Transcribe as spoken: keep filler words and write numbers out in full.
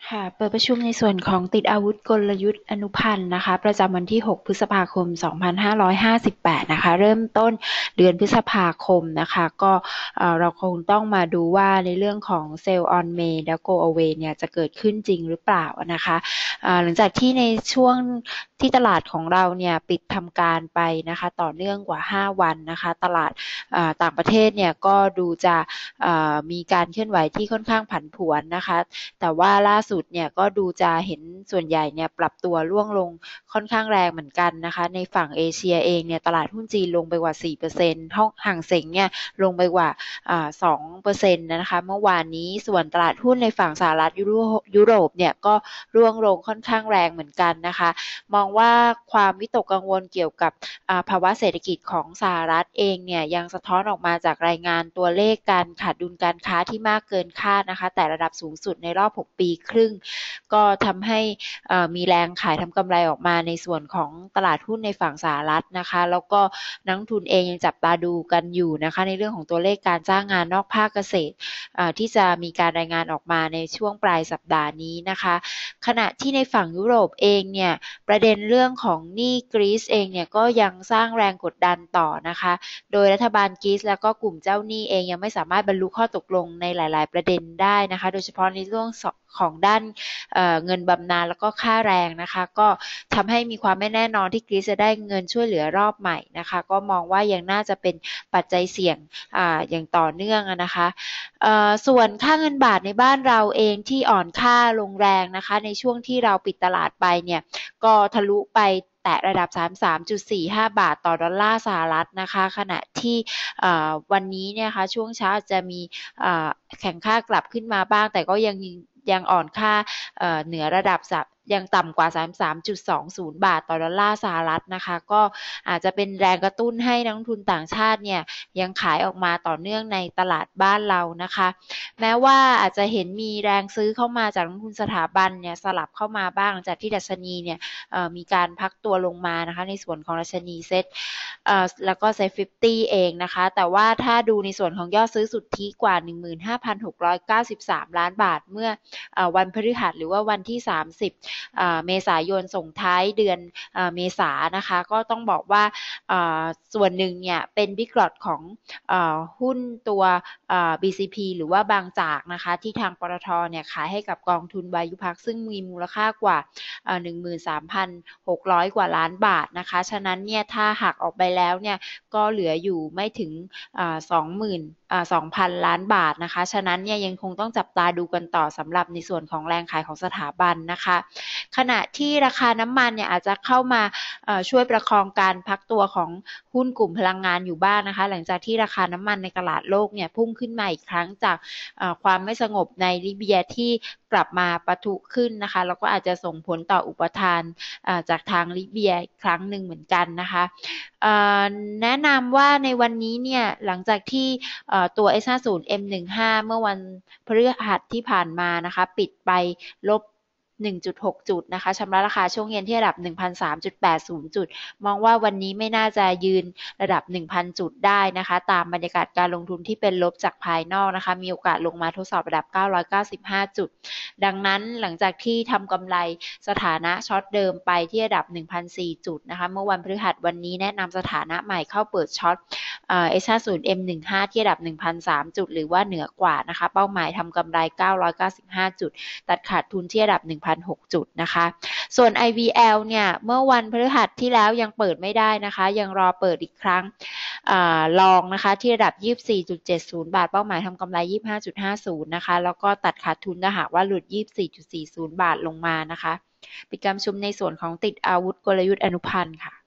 ค่ะเปิดประชุมในส่วนของติดอาวุธกลยุทธ์อนุพันธ์นะคะประจำวันที่หกพฤษภาคมสองพันห้าร้อยห้าสิบแปดนะคะเริ่มต้นเดือนพฤษภาคมนะคะก็เราคงต้องมาดูว่าในเรื่องของ Sell on May และ Go Away เนี่ยจะเกิดขึ้นจริงหรือเปล่านะคะหลังจากที่ในช่วงที่ตลาดของเราเนี่ยปิดทำการไปนะคะต่อเนื่องกว่าห้าวันนะคะตลาดต่างประเทศเนี่ยก็ดูจะมีการเคลื่อนไหวที่ค่อนข้างผันผวนนะคะแต่ว่าล่าสุดเนี่ยก็ดูจะเห็นส่วนใหญ่เนี่ยปรับตัวร่วงลงค่อนข้างแรงเหมือนกันนะคะในฝั่งเอเชียเองเนี่ยตลาดหุ้นจีนลงไปกว่า สี่เปอร์เซ็นต์ ห้องห่างเส็งเนี่ยลงไปกว่าสองเปอร์เซ็นต์นะคะเมื่อวานนี้ส่วนตลาดหุ้นในฝั่งสหรัฐยุโรปเนี่ยก็ร่วงลงค่อนข้างแรงเหมือนกันนะคะมองว่าความวิตกกังวลเกี่ยวกับภาวะเศรษฐกิจของสหรัฐเองเนี่ยยังสะท้อนออกมาจากรายงานตัวเลขการขาดดุลการค้าที่มากเกินคาดนะคะแต่ระดับสูงสุดในรอบหกปีครึ่งก็ทำให้มีแรงขายทำกำไรออกมาในส่วนของตลาดหุ้นในฝั่งสหรัฐนะคะแล้วก็นักทุนเองยังจับตาดูกันอยู่นะคะในเรื่องของตัวเลขการจ้างงานนอกภาคเกษตรที่จะมีการรายงานออกมาในช่วงปลายสัปดาห์นี้นะคะขณะที่ในฝั่งยุโรปเองเนี่ยประเด็นเรื่องของหนี้กรีซเองเนี่ยก็ยังสร้างแรงกดดันต่อนะคะโดยรัฐบาลกรีซแล้วก็กลุ่มเจ้าหนี้เองยังไม่สามารถบรรลุข้อตกลงในหลายๆประเด็นได้นะคะโดยเฉพาะในเรื่องของด้าน เ, เงินบำนาญแล้วก็ค่าแรงนะคะก็ทำให้มีความไม่แน่นอนที่กรีซจะได้เงินช่วยเหลือรอบใหม่นะคะก็มองว่ายังน่าจะเป็นปัจจัยเสี่ยง อ, อย่างต่อเนื่องนะคะส่วนค่าเงินบาทในบ้านเราเองที่อ่อนค่าลงแรงนะคะในช่วงที่เราปิดตลาดไปเนี่ยก็ทะลุไปแตะระดับ สามสิบสามจุดสี่ห้า บาทต่อดอลลาร์สหรัฐนะคะขณะที่วันนี้เนี่ยค่ะช่วงเช้าจะมีแข็งค่ากลับขึ้นมาบ้างแต่ก็ยังยังอ่อนค่าเหนือระดับยังต่ำกว่า สามสิบสามจุดสองศูนย์ บาทต่อดอลลาร์สหรัฐนะคะก็อาจจะเป็นแรงกระตุ้นให้นักลงทุนต่างชาติเนี่ยยังขายออกมาต่อเนื่องในตลาดบ้านเรานะคะแม้ว่าอาจจะเห็นมีแรงซื้อเข้ามาจากนักลงทุนสถาบันเนี่ยสลับเข้ามาบ้างจากที่ดัชนีเนี่ยมีการพักตัวลงมานะคะในส่วนของดัชนีเซ็ตแล้วก็เซ็ตห้าสิบเองนะคะแต่ว่าถ้าดูในส่วนของยอดซื้อสุทธิกว่า หนึ่งหมื่นห้าพันหกร้อยเก้าสิบสาม ล้านบาทเมื่อวันพฤหัสหรือว่าวันที่สามสิบเมษายนส่งท้ายเดือนเมษานะคะก็ต้องบอกว่าส่วนหนึ่งเนี่ยเป็นบิ๊กล็อตของหุ้นตัว บี ซี พี หรือว่าบางจากนะคะที่ทางปตทเนี่ยขายให้กับกองทุนวายุพักซึ่งมีมูลค่ากว่า หนึ่งหมื่นสามพันหกร้อย กว่าล้านบาทนะคะฉะนั้นเนี่ยถ้าหักออกไปแล้วเนี่ยก็เหลืออยู่ไม่ถึงสองหมื่นสองพัน ล้านบาทนะคะฉะนั้นเนี่ยยังคงต้องจับตาดูกันต่อสำหรับในส่วนของแรงขายของสถาบันนะคะขณะที่ราคาน้ำมันเนี่ยอาจจะเข้ามาช่วยประคองการพักตัวของหุ้นกลุ่มพลังงานอยู่บ้าง นะคะหลังจากที่ราคาน้ำมันในตลาดโลกเนี่ยพุ่งขึ้นมาอีกครั้งจากความไม่สงบในลิเบียที่กลับมาปะทุขึ้นนะคะแล้วก็อาจจะส่งผลต่ออุปทานจากทางลิเบียอีกครั้งหนึ่งเหมือนกันนะคะแนะนำว่าในวันนี้เนี่ยหลังจากที่ตัว เอส ห้าสิบ เอ็ม สิบห้า เมื่อวันพฤหัสที่ผ่านมานะคะปิดไปลบหนึ่งจุดหก จุดนะคะชำระราคาช่วงเย็นที่ระดับ หนึ่งพันสามร้อยจุดแปดศูนย์ จุดมองว่าวันนี้ไม่น่าจะยืนระดับ หนึ่งพัน จุดได้นะคะตามบรรยากาศการลงทุนที่เป็นลบจากภายนอกนะคะมีโอกาสลงมาทดสอบระดับเก้าร้อยเก้าสิบห้าจุดดังนั้นหลังจากที่ทำกำไรสถานะช็อตเดิมไปที่ระดับ หนึ่งพันสี่ร้อย จุดนะคะเมื่อวันพฤหัสวันนี้แนะนำสถานะใหม่เข้าเปิดช็อต เอส ห้าสิบ เอ็ม สิบห้า ที่ระดับ หนึ่งพันสามร้อย จุดหรือว่าเหนือกว่านะคะเป้าหมายทำกำไรเก้าร้อยเก้าสิบห้าจุดตัดขาดทุนที่ระดับ หนึ่งพันหกร้อย จุดนะคะส่วน ไอ วี แอล เนี่ยเมื่อวันพฤหัสที่แล้วยังเปิดไม่ได้นะคะยังรอเปิดอีกครั้งลองนะคะที่ระดับ ยี่สิบสี่จุดเจ็ดศูนย์ บาทเป้าหมายทำกำไร ยี่สิบห้าจุดห้าศูนย์ นะคะแล้วก็ตัดขาดทุนถ้าหากว่าหลุด ยี่สิบสี่จุดสี่ศูนย์ บาทลงมานะคะปิดการประชุมในส่วนของติดอาวุธกลยุทธ์อนุพันธ์ค่ะ